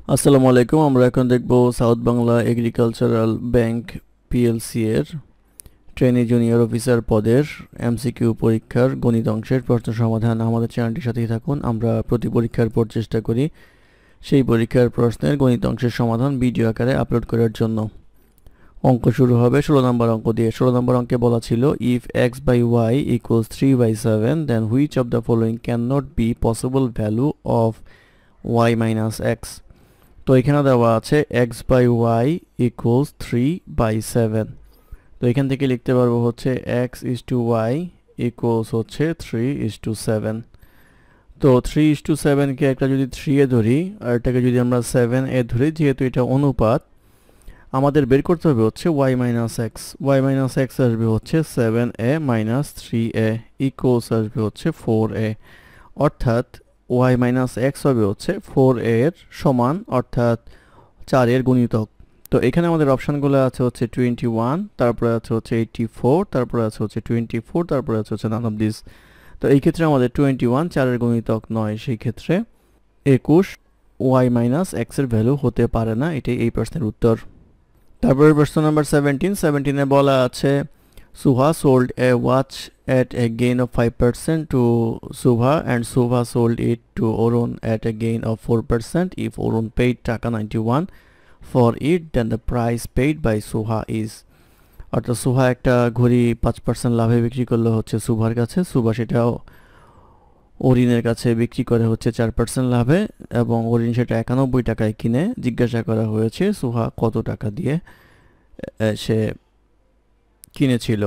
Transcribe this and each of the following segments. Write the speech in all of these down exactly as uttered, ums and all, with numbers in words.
আসসালামু আলাইকুম। আমরা এখন দেখব south Bangla agricultural bank PLC এর ট্রেনি জুনিয়র অফিসার পদের এমসিকিউ পরীক্ষার গণিত অংশের প্রশ্ন সমাধান। আমাদের চ্যানেলটির সাথেই থাকুন। আমরা প্রতি পরীক্ষার পর চেষ্টা করি সেই পরীক্ষার প্রশ্নের গণিত অংশের সমাধান ভিডিও আকারে আপলোড করার জন্য। অঙ্ক শুরু হবে ষোলো নম্বর অঙ্ক দিয়ে। ষোলো নম্বর অঙ্কে বলা ছিল if x by y equals three by seven then which of the following can not be possible value of y minus x. তো এখানে দেওয়া আছে x by y equals three by seven. তো এখান থেকে লিখতে পারবো হচ্ছে x is to y equals হচ্ছে থ্রি ইস টু সেভেন। তো থ্রি ইস টু সেভেনকে একটা যদি থ্রি এ ধরি আর এটাকে যদি আমরা সেভেন এ ধরি, যেহেতু এটা অনুপাত, আমাদের বের করতে হবে হচ্ছে y minus x. Y minus x আসবে হচ্ছে seven a minus three A equals আসবে হচ্ছে ফোর এ, অর্থাৎ y মাইনাস এক্স হবে হচ্ছে ফোর এর সমান, অর্থাৎ চার এর গুণিতক। তো এখানে আমাদের অপশানগুলো আছে হচ্ছে টোয়েন্টি ওয়ান, তারপরে আছে হচ্ছে এইটটি ফোর, তারপরে আছে হচ্ছে টোয়েন্টি ফোর, তারপরে আছে হচ্ছে নান অফ দিস। তো এই ক্ষেত্রে আমাদের টোয়েন্টি ওয়ান চারের গুণিতক নয়, সেই ক্ষেত্রে একুশ ওয়াই মাইনাস এক্সের ভ্যালু হতে পারে না। এটাই এই প্রশ্নের উত্তর। তারপরে প্রশ্ন নাম্বার সেভেন্টিন। সেভেন্টিনে বলা আছে Suha sold a watch at a gain of five percent to Subha and Subha sold it to Orun at a gain of four percent. If Orun paid টাকা ninety-one for it, then the price paid by Suha is. অর্থাৎ সুহা একটা ঘড়ি পাঁচ percent লাভে বিক্রি করলো হচ্ছে সুভার কাছে, সুভা সেটাও অরিনের কাছে বিক্রি করে হচ্ছে চার পার্সেন্ট লাভে, এবং অরিন সেটা একানব্বই টাকায় কিনে। জিজ্ঞাসা করা হয়েছে সুহা কত টাকা দিয়ে সে কিনেছিল।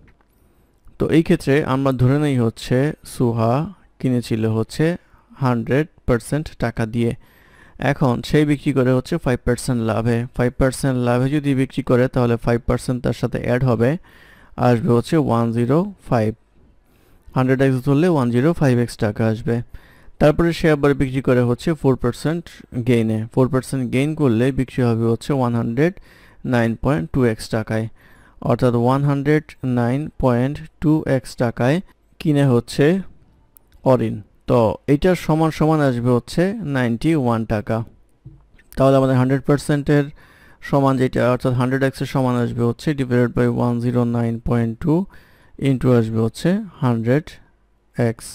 তো এই ক্ষেত্রে আমরা ধরে নেই হচ্ছে সুহা কিনেছিল হচ্ছে হান্ড্রেড পার্সেন্ট টাকা দিয়ে। এখন সেই বিক্রি করে হচ্ছে ফাইভ পার্সেন্ট লাভে। ফাইভ পার্সেন্ট লাভে যদি বিক্রি করে তাহলে ফাইভ পার্সেন্ট তার সাথে অ্যাড হবে, আসবে হচ্ছে one zero five. Hundred x ধরলে ওয়ান জিরো ফাইভ এক্স টাকা আসবে। তারপরে সে আবার বিক্রি করে হচ্ছে ফোর পার্সেন্ট গেইনে। ফোর পার্সেন্ট গেইন করলে বিক্রি হবে হচ্ছে one hundred nine point two x টাকায়, অর্থাৎ one hundred nine point two x টাকায় কিনে হচ্ছে অরিন। তো এইটার সমান সমান আসবে হচ্ছে নাইনটি ওয়ান টাকা। তাহলে আমাদের হান্ড্রেড পার্সেন্টের সমান যেটা, অর্থাৎ হান্ড্রেড এক্সের সমান আসবে হচ্ছে divided by one zero nine point two into আসবে হচ্ছে হান্ড্রেড এক্স।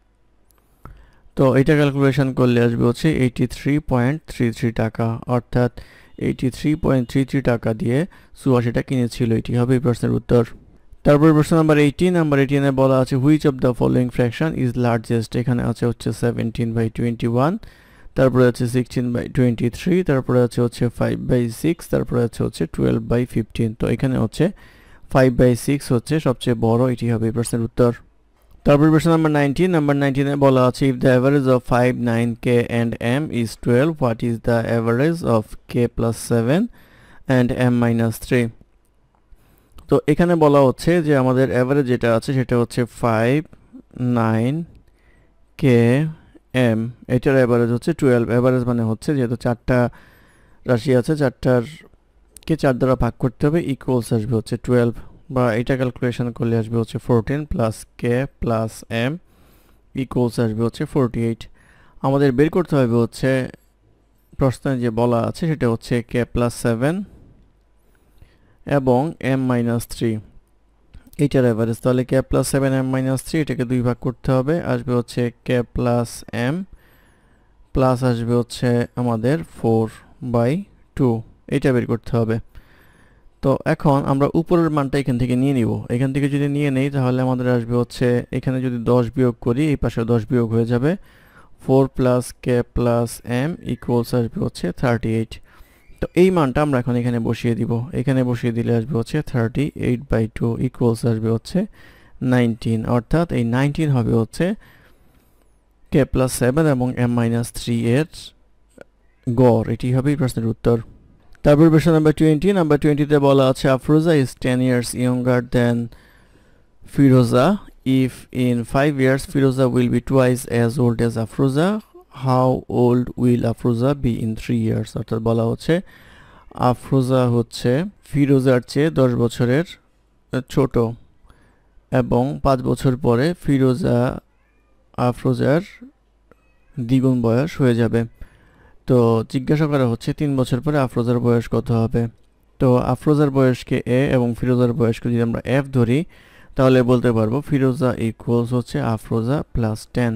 তো এইটা ক্যালকুলেশন করলে আসবে হচ্ছে eighty three point three three টাকা, অর্থাৎ eighty three point three three টাকা দিয়ে সুহা সেটা কিনেছিল। এটি হবে এই প্রশ্নের উত্তর। তারপর প্রশ্ন নাম্বার এইটিন। নাম্বার এইটিনে বলা আছে which of the following fraction is largest. এখানে আছে হচ্ছে সেভেন্টিন বাই টোয়েন্টি ওয়ান, তারপরে আছে সিক্সটিন বাই টোয়েন্টি থ্রি, তারপরে আছে হচ্ছে ফাইভ বাই সিক্স, তারপরে আছে হচ্ছে টুয়েলভ বাই ফিফটিন। তো এখানে হচ্ছে ফাইভ বাই সিক্স হচ্ছে সবচেয়ে বড়। এটি হবে এই প্রশ্নের উত্তর। তারপর প্রশ্ন নাম্বার নাইনটিন। নাম্বার নাইনটিনে বলা আছে if the average of five, nine, k and m is twelve, what is the average of k plus seven and m minus three. তো এখানে বলা হচ্ছে যে আমাদের অ্যাভারেজ যেটা আছে সেটা হচ্ছে ফাইভ, নাইন, কে, এম, এটার অ্যাভারেজ হচ্ছে টুয়েলভ। অ্যাভারেজ মানে হচ্ছে যেহেতু চারটা রাশি আছে, চারটার কে চার দ্বারা ভাগ করতে হবে, ইকুয়ালস আসবে হচ্ছে টুয়েলভ, বা এটা ক্যালকুলেশন করলে আসবে হচ্ছে fourteen plus k plus m equals আসবে হচ্ছে ফোরটি এইট। আমাদের বের করতে হবে হচ্ছে প্রশ্নে যে বলা আছে সেটা হচ্ছে কে প্লাস সেভেন এবং এম মাইনাস থ্রি, এইটার অ্যাভারেজ। তাহলে k plus seven m minus three এটাকে দুই ভাগ করতে হবে, আসবে হচ্ছে কে প্লাস এম প্লাস আসবে হচ্ছে আমাদের ফোর বাই টু, এইটা বের করতে হবে। তো এখন আমরা উপরের মানটা এখান থেকে নিয়ে নিব। এখান থেকে যদি নিয়ে নেই তাহলে আমাদের আসবে হচ্ছে এখানে যদি দশ বিয়োগ করি, এই পাশে দশ বিয়োগ হয়ে যাবে, four plus k plus m equals আসবে হচ্ছে থার্টি এইট। তো এই মানটা আমরা এখন এখানে বসিয়ে দিব। এখানে বসিয়ে দিলে আসবে হচ্ছে thirty eight by two equals আসবে হচ্ছে নাইনটিন, অর্থাৎ এই নাইনটিন হবে হচ্ছে কে প্লাস সেভেন এবং এম মাইনাস থ্রি এর গড়। এটি হবে এই প্রশ্নের উত্তর। তারপর প্রশ্ন নাম্বার টোয়েন্টি। নাম্বার টোয়েন্টিতে বলা আছে Afroza is ten years younger than Firoza. If in five years Firoza will be twice as old as Afroza, how old will Afroza be in three years. অর্থাৎ বলা হচ্ছে আফরোজা হচ্ছে ফিরোজার চেয়ে দশ বছরের ছোট, এবং পাঁচ বছর পরে ফিরোজা আফরোজার দ্বিগুণ বয়স হয়ে যাবে। তো জিজ্ঞাসা করা হচ্ছে তিন বছর পরে আফরোজার বয়স কত হবে। তো আফরোজার বয়সকে এ এবং ফিরোজার বয়সকে যদি আমরা এফ ধরি তাহলে বলতে পারবো ফিরোজা ইকুয়ালস হচ্ছে আফরোজা প্লাস টেন।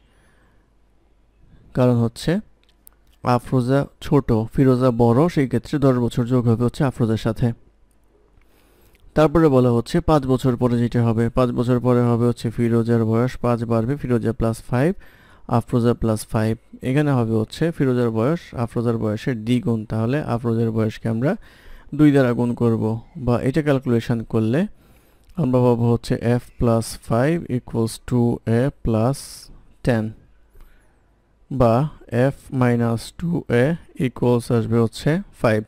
কারণ হচ্ছে আফরোজা ছোট, ফিরোজা বড়, সেই ক্ষেত্রে দশ বছর যোগ হবে হচ্ছে আফরোজার সাথে। তারপরে বলা হচ্ছে পাঁচ বছর পরে যেটা হবে, পাঁচ বছর পরে হবে হচ্ছে ফিরোজার বয়স পাঁচ বাড়বে Firoza plus five Afroza plus five. এখানে হবে হচ্ছে ফিরোজার বয়স আফরোজার বয়সের দ্বিগুণ, তাহলে আফরোজার বয়সকে আমরা দুই দ্বারা গুণ করব, বা এটা ক্যালকুলেশন করলে আমরা পাবো হচ্ছে F plus five equals two A plus ten, বা F minus two A equals আসবে হচ্ছে ফাইভ।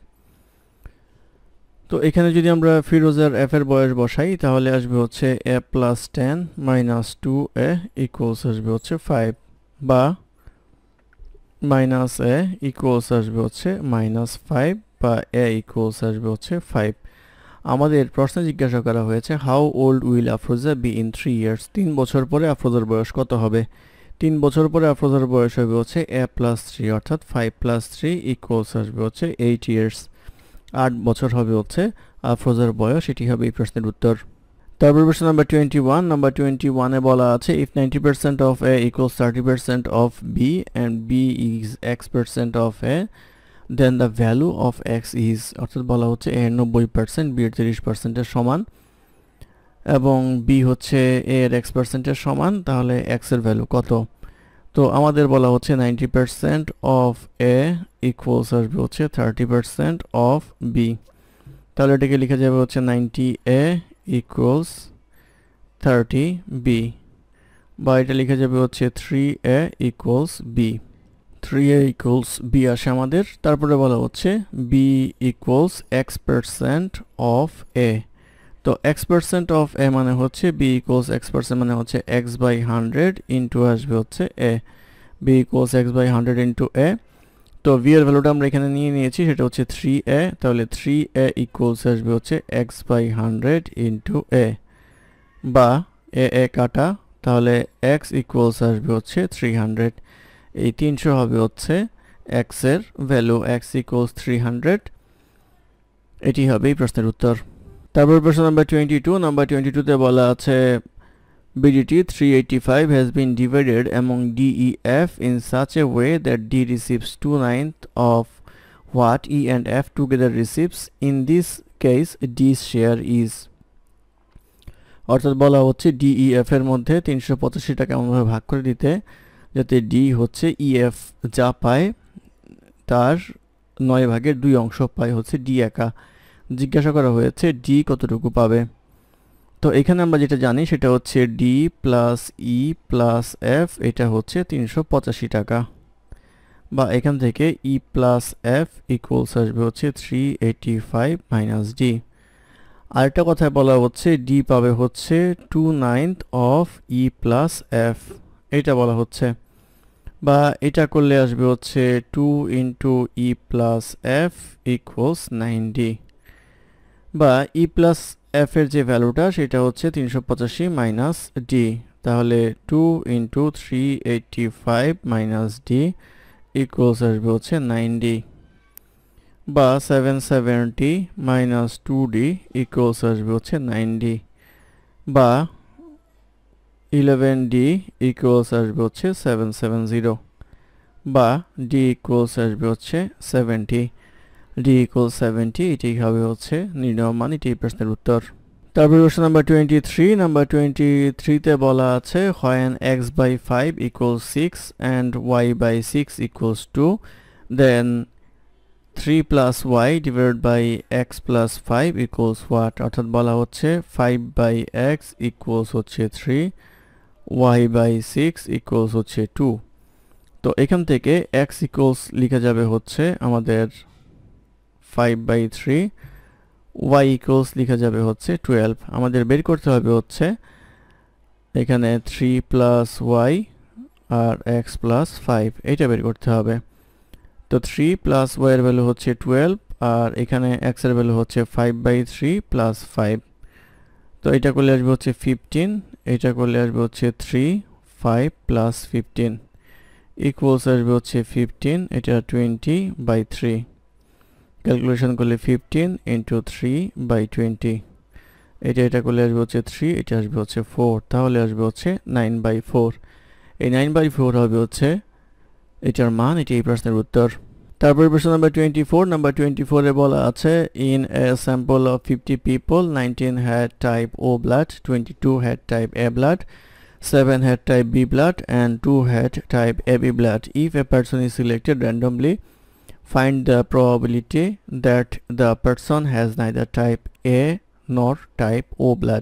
তো এখানে যদি আমরা ফিরোজার এফ এর বয়স বসাই তাহলে আসবে হচ্ছে A plus ten minus two A equals আসবে হচ্ছে ফাইভ, বা মাইনাস এ ইকুয়ালস আসবে হচ্ছে মাইনাস ফাইভ, বা এ ইকুয়ালস আসবে হচ্ছে ফাইভ। আমাদের প্রশ্নে জিজ্ঞাসা করা হয়েছে how old will Afroza be in three years, তিন বছর পরে আফরোজার বয়স কত হবে। তিন বছর পরে আফরোজার বয়স হবে হচ্ছে এ প্লাস থ্রি, অর্থাৎ ফাইভ প্লাস থ্রি ইকুয়ালস আসবে হচ্ছে এইট ইয়ার্স, আট বছর হবে হচ্ছে আফরোজার বয়স। এটি হবে এই প্রশ্নের উত্তর। তারপর প্রশ্ন number twenty one number twenty ওয়ানে বলা আছে if ninety percent of A equals thirty percent of B and B is x percent of A then the value of x is, অর্থাৎ বলা হচ্ছে এ এর নব্বই পার্সেন্ট বি এর তিরিশ পার্সেন্টের সমান এবং বি হচ্ছে এ এর এক্স পার্সেন্টের সমান, তাহলে এক্স এর ভ্যালু কত। তো আমাদের বলা হচ্ছে ninety percent of A equals আসবে হচ্ছে থার্টি পার্সেন্ট অফ বি, তাহলে এটাকে লেখা যাবে হচ্ছে ninety A equals thirty B, বা এটা লেখা যাবে হচ্ছে থ্রি এ ইকুয়ালস বি। থ্রি এ ইকুয়ালস বি আসে আমাদের। তারপরে বলা হচ্ছে B equals X percent of A, তো এক্স পার্সেন্ট অফ এ মানে হচ্ছে বি ইকুয়ালস এক্স পার্সেন্ট মানে হচ্ছে এক্স বাই হান্ড্রেড ইন্টু আসবে হচ্ছে A, B equals X by hundred into A. তো ভি এর ভ্যালুটা আমরা এখানে নিয়ে নিয়েছি, সেটা হচ্ছে থ্রি এ, তাহলে থ্রি এ ইকুয়ালস আসবে হচ্ছে X by hundred into A, বা এ এ কাটা, তাহলে এক্স ইকুয়ালস আসবে হচ্ছে থ্রি হান্ড্রেড। এই তিনশো হবে হচ্ছে এক্স এর value, X equals three hundred. এটি হবে এই প্রশ্নের উত্তর। তারপর প্রশ্ন number twenty two number twenty টুতে বলা আছে BDT three eighty five has been divided among D, E, F in such a way that D receives two ninth of what E and F together receives. In this case, D's share is, অর্থাৎ বলা হচ্ছে D E F এর মধ্যে তিনশো পঁচাশি টাকা এমনভাবে ভাগ করে দিতে যাতে ডি হচ্ছে ই এফ যা পায় তার নয় ভাগের দুই অংশ পায় হচ্ছে ডি একা। জিজ্ঞাসা করা হয়েছে ডি কতটুকু পাবে। তো এখানে আমরা যেটা জানি সেটা হচ্ছে D plus E plus F, এটা হচ্ছে তিনশো পঁচাশি টাকা, বা এখান থেকে ই প্লাস এফ ইকুয়ালস আসবে হচ্ছে three eighty five minus D. আরেকটা কথায় বলা হচ্ছে ডি পাবে হচ্ছে two ninth of E plus F, এটা বলা হচ্ছে, বা এটা করলে আসবে হচ্ছে two into E plus F equals ninety, বা ই প্লাস এফ এর যে ভ্যালুটা সেটা হচ্ছে তিনশো পঁচাশি মাইনাস ডি, তাহলে two into three eighty five minus D equals আসবে হচ্ছে নাইনটি, বা seven seventy minus two D equals আসবে হচ্ছে নাইনটি, বা ইলেভেন ডি ইকুয়ালস আসবে হচ্ছে সেভেন সেভেন জিরো, বা ডি ইকুয়ালস আসবে হচ্ছে সেভেন্টি, ডি ইকুয়াল সেভেন্টি। এটি হবে হচ্ছে নির্ণয় মান, এটি প্রশ্নের উত্তর। তারপর প্রশ্ন number twenty three number twenty থ্রিতে বলা আছে when x by five equals six and y by six equals two then three plus y divided by x plus five equals what, অর্থাৎ বলা হচ্ছে ফাইভ by x equals হচ্ছে three, y by six equals হচ্ছে two. তো এখান থেকে x equals লেখা যাবে হচ্ছে আমাদের five by three, y equals লেখা যাবে হচ্ছে টুয়েলভ। আমাদের বের করতে হবে হচ্ছে এখানে থ্রি প্লাস ওয়াই আর x প্লাস ফাইভ, এটা বের করতে হবে। তো থ্রি প্লাস ওয়াই এর ভ্যালু হচ্ছে টুয়েলভ, আর এখানে x এর ভ্যালু হচ্ছে five by three plus five, তো এটা করলে আসবে হচ্ছে ফিফটিন, এটা করলে আসবে হচ্ছে three, five plus fifteen. Equals আসবে হচ্ছে ফিফটিন, এটা টোয়েন্টি বাই থ্রি। ক্যালকুলেশন করলে fifteen into three by twenty, এটা এটা করলে আসবে হচ্ছে থ্রি, এটা আসবে হচ্ছে ফোর, তাহলে আসবে হচ্ছে নাইন বাই ফোর। এই নাইন বাই ফোর হবে হচ্ছে এটার মান, এটি এই প্রশ্নের উত্তর। তারপর প্রশ্ন number twenty four, number twenty ফোরে বলা আছে in a sample of fifty people, nineteen had type O blood, twenty two had type A blood, seven had type B blood and two had type A B blood. If a person is selected randomly, find the probability that the person has neither type A nor type O blood.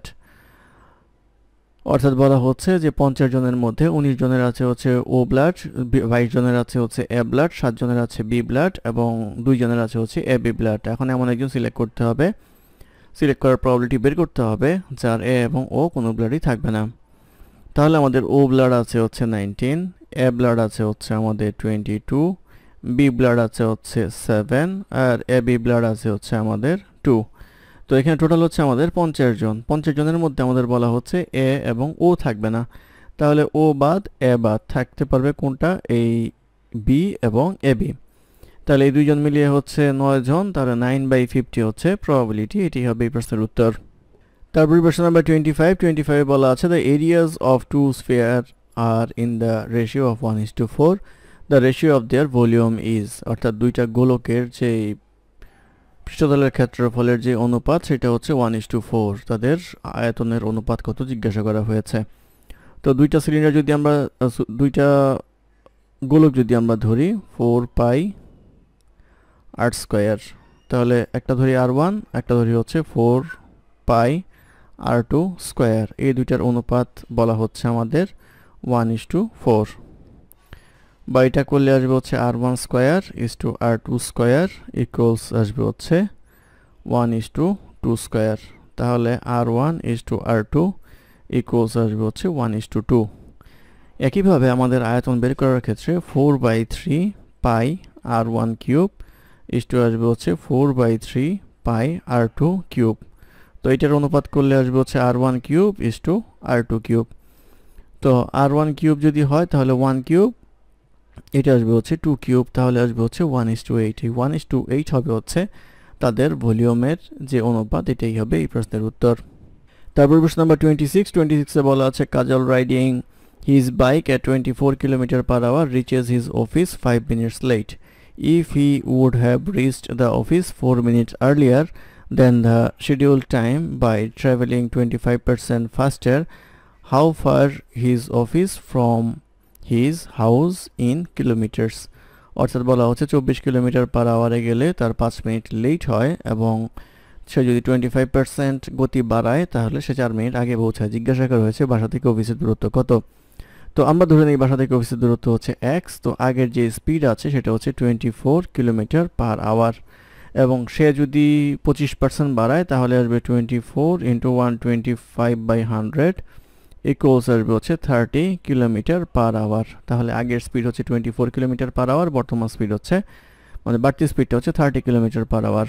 অর্থাৎ বলা হচ্ছে যে পঞ্চাশ জনের মধ্যে উনিশ জনের আছে হচ্ছে ও ব্লাড, বাইশ জনের আছে হচ্ছে এ ব্লাড, সাত জনের আছে বি ব্লাড এবং দুই জনের আছে হচ্ছে এ বি ব্লাড। এখন এমন একজন সিলেক্ট করতে হবে, সিলেক্ট করার প্রবাবিলিটি বের করতে হবে যার এ এবং ও কোনো ব্লাডই থাকবে না। তাহলে আমাদের ও ব্লাড আছে হচ্ছে নাইনটিন, এ ব্লাড আছে হচ্ছে আমাদের টোয়েন্টি টু, বি ব্লাড আছে হচ্ছে সেভেন আর এ বি ব্লাড আছে হচ্ছে আমাদের টু। তো এখানে টোটাল হচ্ছে আমাদের পঞ্চাশ জন। পঞ্চাশ জনের মধ্যে আমাদের বলা হচ্ছে এ এবং ও থাকবে না, তাহলে ও বাদ এ বাদ থাকতে পারবে কোনটা, এই বি এবং এ বি। তাহলে এই দুইজন মিলিয়ে হচ্ছে নয় জন, তাহলে নাইন বাই ফিফটি হচ্ছে প্রবাবিলিটি, এটি হবে এই প্রশ্নের উত্তর। তারপর প্রশ্ন নাম্বার টোয়েন্টি ফাইভ, টোয়েন্টি ফাইভে বলা আছে the areas of two sphere are in the ratio of one is to four, the ratio of their volume is. অর্থাৎ দুইটা গোলকের যে পৃষ্ঠতলের ক্ষেত্রফলের যে অনুপাত সেটা হচ্ছে ওয়ান ইস টু ফোর, তাদের আয়তনের অনুপাত কত জিজ্ঞাসা করা হয়েছে। তো দুইটা সিলিন্ডার যদি আমরা, দুইটা গোলক যদি আমরা ধরি ফোর পাই আর স্কোয়ার, তাহলে একটা ধরি আর ওয়ান, একটা ধরি হচ্ছে four pi R two square, এই দুইটার অনুপাত বলা হচ্ছে আমাদের ওয়ান ইস টু ফোর। বা এটা করলে আসবে হচ্ছে R one square is to R two square equals আসবে হচ্ছে one is to two square, তাহলে R one is to R two equals আসবে হচ্ছে ওয়ান ইস টু টু। একইভাবে আমাদের আয়তন বের করার ক্ষেত্রে four by three pi R one cube is to আসবে হচ্ছে four by three pi R two cube. তো এটার অনুপাত করলে আসবে হচ্ছে R one cube is to R two cube. তো আর ওয়ান কিউব যদি হয় তাহলে ওয়ান কিউব, এটা আসবে হচ্ছে টু কিউব, তাহলে আসবে হচ্ছে ওয়ান ইস টু এইট। এই ওয়ান ইস টু এইট হবে হচ্ছে তাদের ভলিউমের যে অনুপাত, এটাই হবে এই প্রশ্নের উত্তর। তারপর প্রশ্ন নাম্বার টোয়েন্টি সিক্স, টোয়েন্টি সিক্সে বলা আছে Kajal riding his bike at twenty four kilometer per hour reaches his office five minutes late. If he would have reached the office four minutes earlier than the scheduled time by traveling twenty-five percent faster, how far his office from his house in kilometers। অর্থাৎ বলা হচ্ছে চব্বিশ kilometre পার আওয়ারে গেলে তার পাঁচ minute late হয় এবং সে যদি টোয়েন্টি ফাইভ পার্সেন্ট গতি বাড়ায় তাহলে সে চার মিনিট আগে পৌঁছায়। জিজ্ঞাসা করা হয়েছে বাসা থেকে অফিসের দূরত্ব কত। তো আমরা ধরে নিই বাসা থেকে অফিসের দূরত্ব হচ্ছে এক্স, তো আগের যে স্পিড আছে সেটা হচ্ছে twenty four kilometer per hour এবং সে যদি পঁচিশ পার্সেন্ট বাড়ায় তাহলে আসবে twenty four into one twenty five by hundred equals আসবে হচ্ছে থার্টি কিলোমিটার পার আওয়ার। তাহলে আগের স্পিড হচ্ছে twenty four kilometer per hour, বর্তমান স্পিড হচ্ছে মানে বাড়তি স্পিডটা হচ্ছে থার্টি কিলোমিটার পার আওয়ার।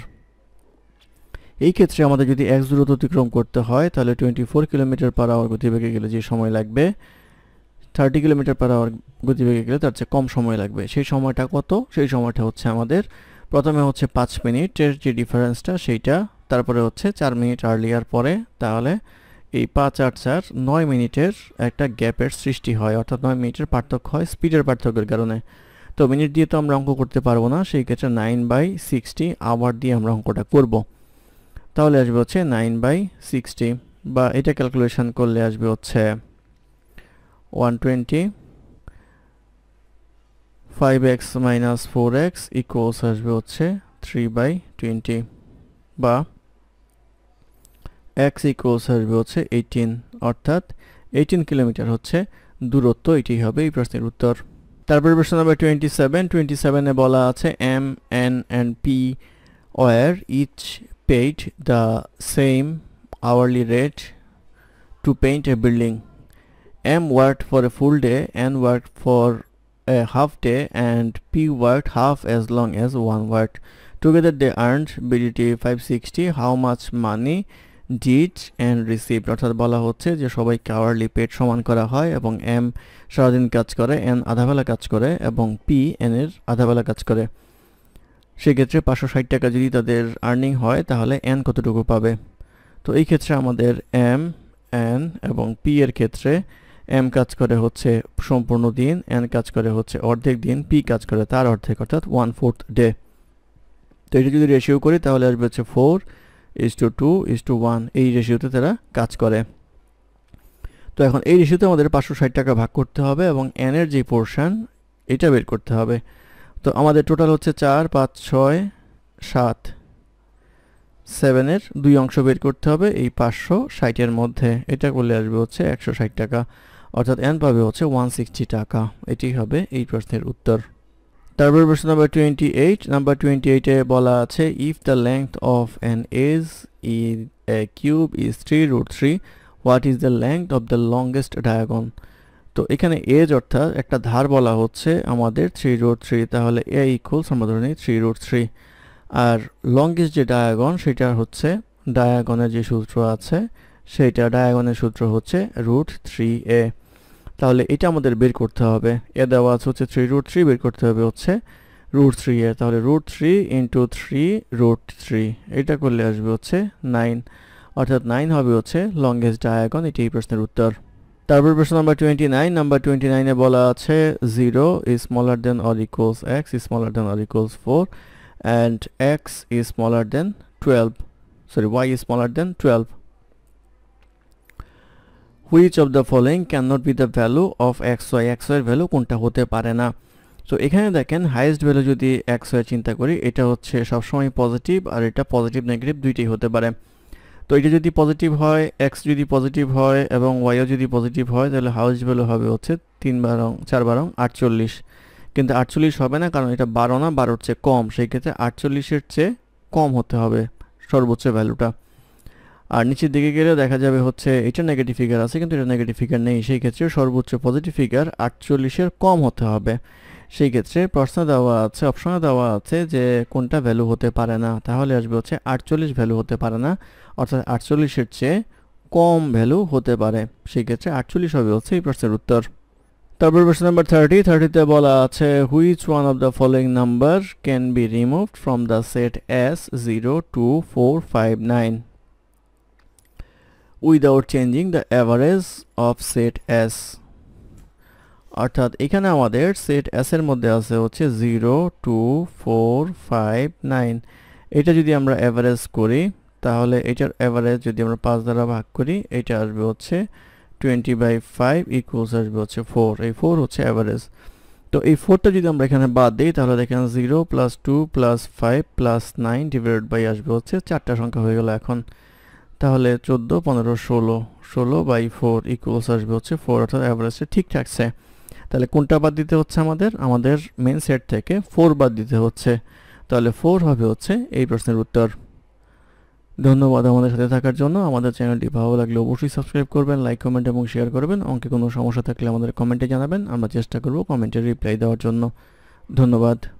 এই ক্ষেত্রে আমাদের যদি এক্স দূরত্ব অতিক্রম করতে হয় তাহলে twenty four kilometer per hour গতিবেগে গেলে যে সময় লাগবে থার্টি কিলোমিটার পার আওয়ার গতিবেগে গেলে তার চেয়ে কম সময় লাগবে। সেই সময়টা কত? সেই সময়টা হচ্ছে আমাদের প্রথমে হচ্ছে পাঁচ মিনিটের যে ডিফারেন্সটা সেইটা, তারপরে হচ্ছে চার মিনিট আর্লিয়ার পরে, তাহলে এই পাঁচ আর চার নয় মিনিটের একটা গ্যাপের সৃষ্টি হয়, অর্থাৎ নয় মিনিটের পার্থক্য হয় স্পিডের পার্থক্যের কারণে। তো মিনিট দিয়ে তো আমরা অঙ্ক করতে পারবো না, সেই ক্ষেত্রে নাইন বাই সিক্সটি আওয়ার দিয়ে আমরা অঙ্কটা করব। তাহলে আসবে হচ্ছে নাইন বাই সিক্সটি, বা এটা ক্যালকুলেশন করলে আসবে হচ্ছে one twenty, five X minus four X equals আসবে হচ্ছে থ্রি বাই টোয়েন্টি, বা এক্স ইকুয়ালস আসবে হচ্ছে এইটিন, অর্থাৎ এইটিন কিলোমিটার হচ্ছে দূরত্ব। এটি হবে এই প্রশ্নের উত্তর। তারপরে প্রশ্ন নাম্বার টোয়েন্টি সেভেন, টোয়েন্টি সেভেনে বলা আছে M N and P were each paid the same hourly rate to paint a building. M worked for a full day, N worked for a half day, and P worked half as long as one worked. Together they earned B D T five sixty. How much money did and received, অর্থাৎ বলা হচ্ছে যে সবাইকে hourly paid সমান করা হয় এবং M সারাদিন কাজ করে, এন আধাবেলা কাজ করে এবং পি এন এর আধাবেলা কাজ করে। সেক্ষেত্রে পাঁচশো ষাট টাকা যদি তাদের আর্নিং হয় তাহলে এন কতটুকু পাবে? তো এই ক্ষেত্রে আমাদের এম, এন এবং পি এর ক্ষেত্রে এম কাজ করে হচ্ছে সম্পূর্ণ দিন, এন কাজ করে হচ্ছে অর্ধেক দিন, পি কাজ করে তার অর্ধেক অর্থাৎ ওয়ান ফোর্থ ডে। তো এটা যদি রেশিও করি তাহলে আসবে হচ্ছে four is to two two is to, one রেশিওতে তারা কাজ করে। তো এখন এই রেশিওতে আমাদের পাঁচশো ষাট টাকা ভাগ করতে হবে এবং এন এর যে পোর্শন এটা বের করতে হবে। তো আমাদের টোটাল হচ্ছে চার, পাঁচ, ছয়, সাত, সেভেনের দুই অংশ বের করতে হবে এই পাঁচশো ষাটের মধ্যে। এটা করলে আসবে হচ্ছে একশো ষাট টাকা, অর্থাৎ এন পাবে হচ্ছে ওয়ান সিক্সটি টাকা। এটি হবে এই প্রশ্নের উত্তর। তারপর প্রশ্ন number twenty eight. Number twenty এইটে বলা আছে if the length of an edge in a cube is three root three, what is the length of the longest diagonal. তো এখানে এজ অর্থাৎ একটা ধার বলা হচ্ছে আমাদের থ্রি রুট থ্রি, তাহলে এ ইকুয়ালস আমরা ধরে নিই থ্রি রুট থ্রি। আর লংগেস্ট যে ডায়াগন সেটা হচ্ছে ডায়াগনের যে সূত্র আছে সেইটা ডায়াগনের সূত্র হচ্ছে রুট থ্রি এ। তাহলে এটা আমাদের বের করতে হবে। এ দেওয়া আছে হচ্ছে থ্রি রুট থ্রি, বের করতে হবে হচ্ছে রুট থ্রি এ। তাহলে root three into three root three, এটা করলে আসবে হচ্ছে নাইন, অর্থাৎ নাইন হবে হচ্ছে লংগেস্ট ডায়াগন। এটি এই প্রশ্নের উত্তর। তারপর প্রশ্ন number twenty nine. Number twenty নাইনে বলা আছে zero is smaller than or equals X is smaller than or equals four and x is smaller than twelve, sorry y is smaller than twelve. Which of the following cannot be the value of xy? xy এর ভ্যালু কোনটা হতে পারে না? তো এখানে দেখেন highest value যদি xy চিন্তা করি এটা হচ্ছে সবসময় পজিটিভ, আর এটা পজিটিভ নেগেটিভ দুইটাই হতে পারে। তো এটা যদি পজিটিভ হয়, x যদি পজিটিভ হয় এবং y ও যদি পজিটিভ হয় তাহলে হাইয়েস্ট ভ্যালু হবে হচ্ছে তিন বারং চার বারং আটচল্লিশ। কিন্তু আটচল্লিশ হবে না, কারণ এটা বারো না, বারোর চেয়ে কম, সেই ক্ষেত্রে আটচল্লিশের চেয়ে কম হতে হবে সর্বোচ্চ ভ্যালুটা। আর নিচের দিকে গেলে দেখা যাবে হচ্ছে এটা নেগেটিভ ফিগার আছে কিন্তু এটা নেগেটিভ ফিগার নেই, সেই ক্ষেত্রে সর্বোচ্চ পজিটিভ ফিগার আটচল্লিশের কম হতে হবে। সেই ক্ষেত্রে প্রশ্ন দেওয়া আছে, অপশনে দেওয়া আছে যে কোনটা ভ্যালু হতে পারে না, তাহলে আসবে হচ্ছে আটচল্লিশ ভ্যালু হতে পারে না, অর্থাৎ আটচল্লিশের চেয়ে কম ভ্যালু হতে পারে। সেই ক্ষেত্রে আটচল্লিশ হবে হচ্ছে এই প্রশ্নের উত্তর। তারপর প্রশ্ন নাম্বার থার্টি। থার্টিতে বলা আছে which one of the following number can be removed from the set S zero two four five nine without changing the average of set S. অর্থাৎ এখানে আমাদের সেট এস এর মধ্যে আছে হচ্ছে zero two four five nine. এটা যদি আমরা অ্যাভারেজ করি তাহলে এটার অ্যাভারেজ যদি আমরা পাঁচ দ্বারা ভাগ করি এটা আসবে হচ্ছে টোয়েন্টি বাই ফাইভ ইকুয়ালস আসবে হচ্ছে ফোর। এই ফোর হচ্ছে অ্যাভারেজ। তো এই ফোরটা যদি আমরা এখানে বাদ দিই তাহলে দেখেন zero plus two plus five plus nine divided by আসবে হচ্ছে চারটা সংখ্যা হয়ে গেল এখন। তাহলে চোদ্দো, পনেরো, ষোলো, ষোলো বাই ফোর ইকুয়ালস আসবে হচ্ছে ফোর, অর্থাৎ অ্যাভারেজটা ঠিক থাকছে। তাহলে কোনটা বাদ দিতে হচ্ছে আমাদের? আমাদের মেন সেট থেকে ফোর বাদ দিতে হচ্ছে, তাহলে ফোর হবে হচ্ছে এই প্রশ্নের উত্তর। ধন্যবাদ আমাদের সাথে থাকার জন্য। আমাদের চ্যানেলটি ভালো লাগলে অবশ্যই সাবস্ক্রাইব করবেন, লাইক, কমেন্ট এবং শেয়ার করবেন। অঙ্কে কোনো সমস্যা থাকলে আমাদের কমেন্টে জানাবেন, আমরা চেষ্টা করব কমেন্টে রিপ্লাই দেওয়ার জন্য। ধন্যবাদ।